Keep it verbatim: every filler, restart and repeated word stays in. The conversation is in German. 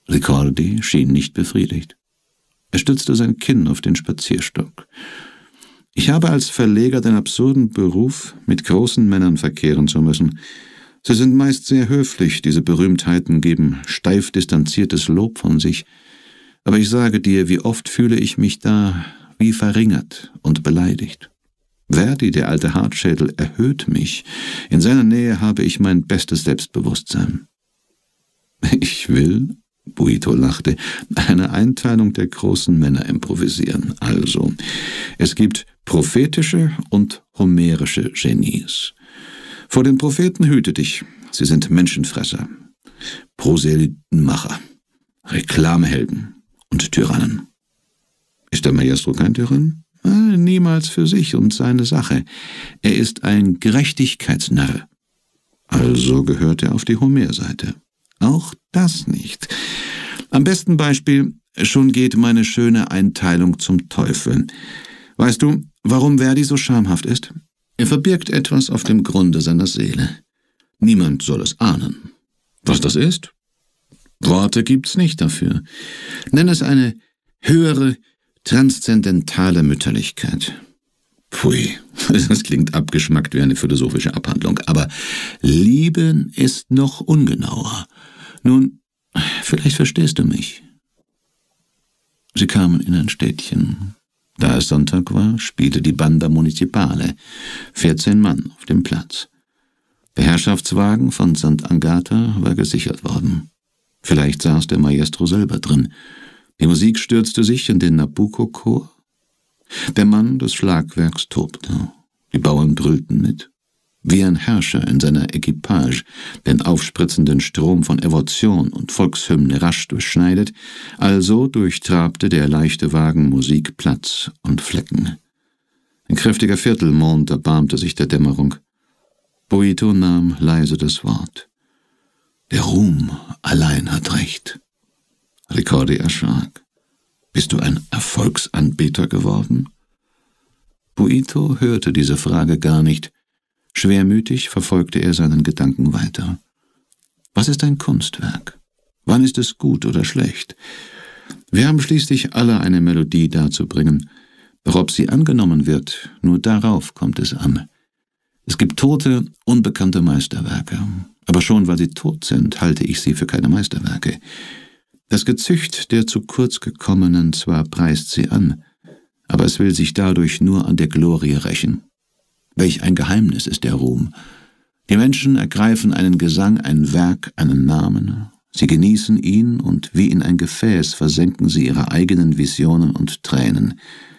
Ricordi schien nicht befriedigt. Er stützte sein Kinn auf den Spazierstock. »Ich habe als Verleger den absurden Beruf, mit großen Männern verkehren zu müssen. Sie sind meist sehr höflich, diese Berühmtheiten geben steif distanziertes Lob von sich. Aber ich sage dir, wie oft fühle ich mich da wie verringert und beleidigt. Verdi, der alte Hartschädel, erhöht mich. In seiner Nähe habe ich mein bestes Selbstbewusstsein.« »Ich will«, Boito lachte, »eine Einteilung der großen Männer improvisieren. Also, es gibt prophetische und homerische Genies. Vor den Propheten hüte dich, sie sind Menschenfresser, Proselytenmacher, Reklamehelden und Tyrannen. Ist der Maestro kein Tyrann? Ah, niemals für sich und seine Sache. Er ist ein Gerechtigkeitsnarr. Also gehört er auf die Homerseite. Auch das nicht. Am besten Beispiel, schon geht meine schöne Einteilung zum Teufel. Weißt du, warum Verdi so schamhaft ist? Er verbirgt etwas auf dem Grunde seiner Seele. Niemand soll es ahnen. Was das ist? Worte gibt's nicht dafür. Nenn es eine höhere, transzendentale Mütterlichkeit. Pfui, das klingt abgeschmackt wie eine philosophische Abhandlung, aber Lieben ist noch ungenauer. Nun, vielleicht verstehst du mich. Sie kamen in ein Städtchen. Da es Sonntag war, spielte die Banda Municipale, vierzehn Mann auf dem Platz. Der Herrschaftswagen von Sant Agata war gesichert worden. Vielleicht saß der Maestro selber drin. Die Musik stürzte sich in den Nabucco-Chor. Der Mann des Schlagwerks tobte. Die Bauern brüllten mit. Wie ein Herrscher in seiner Equipage den aufspritzenden Strom von Evotion und Volkshymne rasch durchschneidet, also durchtrabte der leichte Wagen Musik Platz und Flecken. Ein kräftiger Viertelmond erbarmte sich der Dämmerung. Boito nahm leise das Wort. »Der Ruhm allein hat Recht.« Ricordi erschrak. »Bist du ein Erfolgsanbeter geworden?« Boito hörte diese Frage gar nicht. Schwermütig verfolgte er seinen Gedanken weiter. Was ist ein Kunstwerk? Wann ist es gut oder schlecht? Wir haben schließlich alle eine Melodie darzubringen. Doch ob sie angenommen wird, nur darauf kommt es an. Es gibt tote, unbekannte Meisterwerke. Aber schon weil sie tot sind, halte ich sie für keine Meisterwerke. Das Gezücht der zu kurz gekommenen zwar preist sie an, aber es will sich dadurch nur an der Glorie rächen. Welch ein Geheimnis ist der Ruhm. Die Menschen ergreifen einen Gesang, ein Werk, einen Namen. Sie genießen ihn und wie in ein Gefäß versenken sie ihre eigenen Visionen und Tränen.